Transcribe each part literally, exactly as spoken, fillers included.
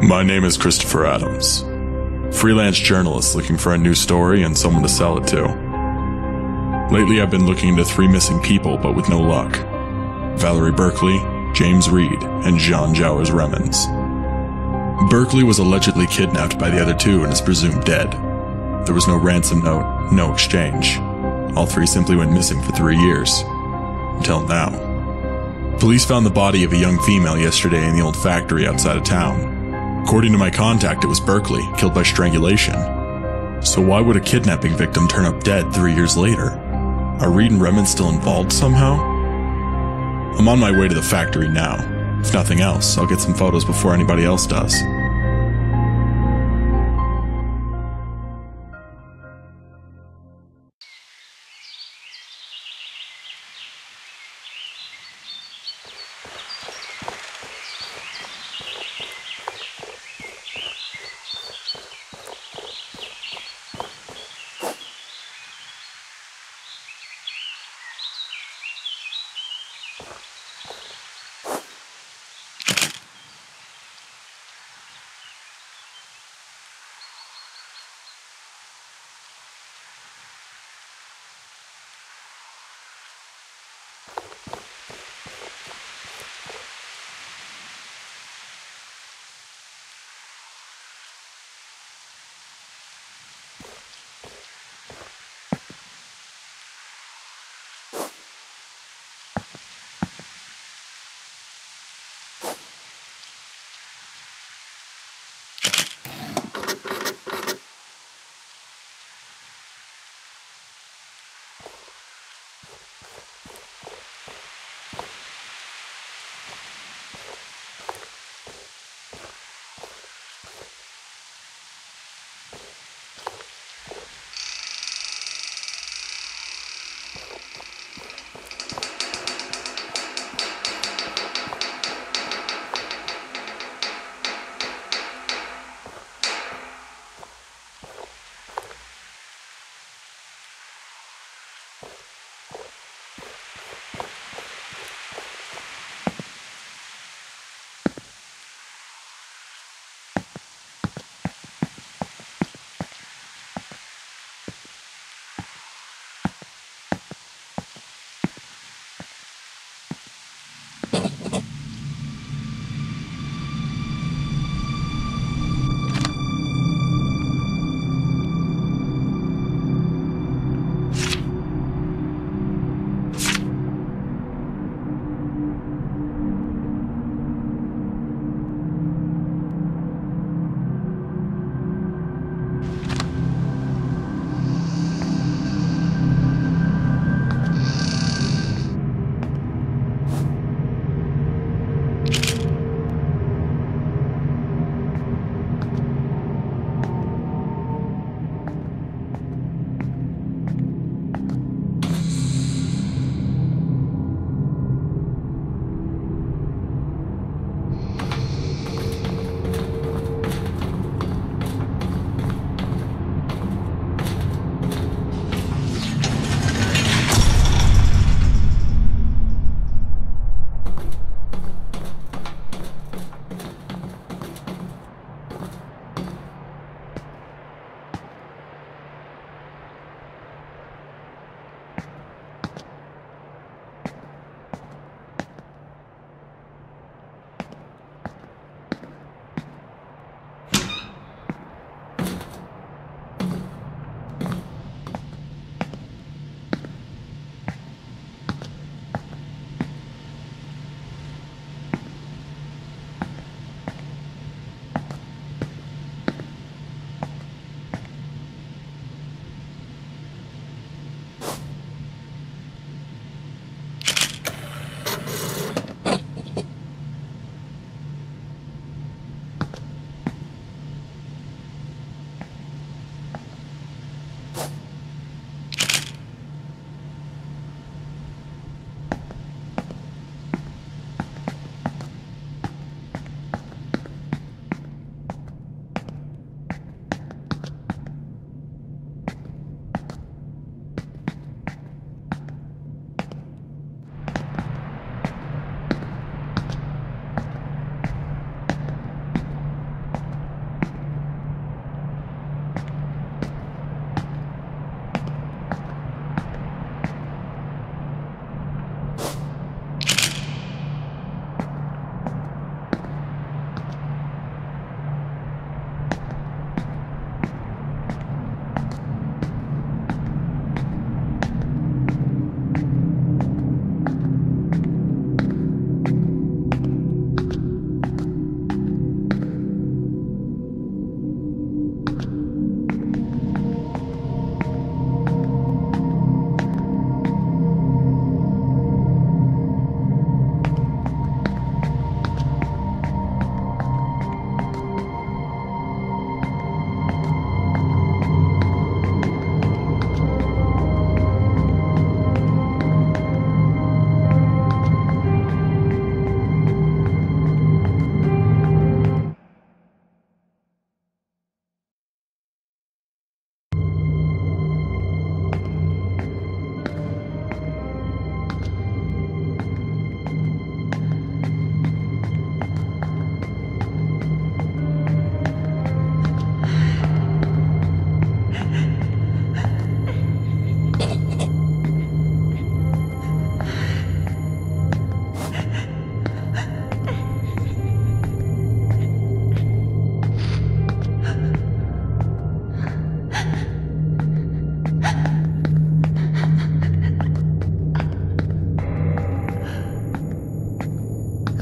My name is Christopher Adams, freelance journalist looking for a new story and someone to sell it to. Lately I've been looking into three missing people, but with no luck. Valerie Berkley, James Reed, and Jean Jowars Remens. Berkley was allegedly kidnapped by the other two and is presumed dead. There was no ransom note, no exchange. All three simply went missing for three years. Until now. Police found the body of a young female yesterday in the old factory outside of town. According to my contact, it was Berkley, killed by strangulation. So why would a kidnapping victim turn up dead three years later? Are Reed and Remens still involved somehow? I'm on my way to the factory now. If nothing else, I'll get some photos before anybody else does.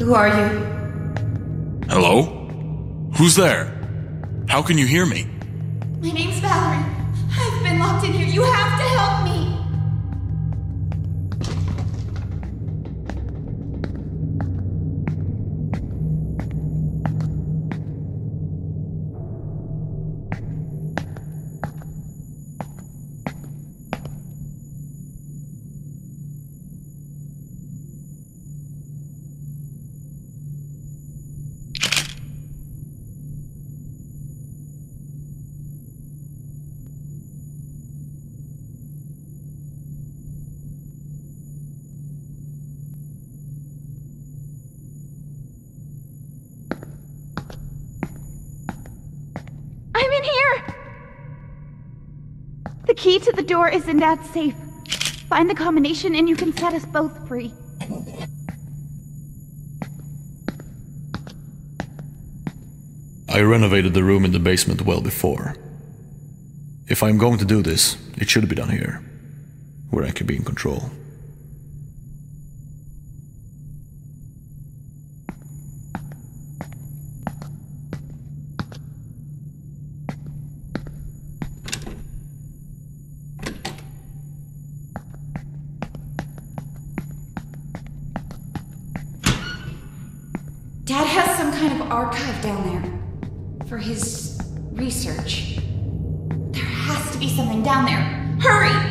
Who are you? Hello? Who's there? How can you hear me? My name's Valerie. I've been locked in here. You have to help me. I'm in here! The key to the door is in Dad's safe. Find the combination and you can set us both free. I renovated the room in the basement well before. If I'm going to do this, it should be done here, where I can be in control. Dad has some kind of archive down there for his research. There has to be something down there. Hurry!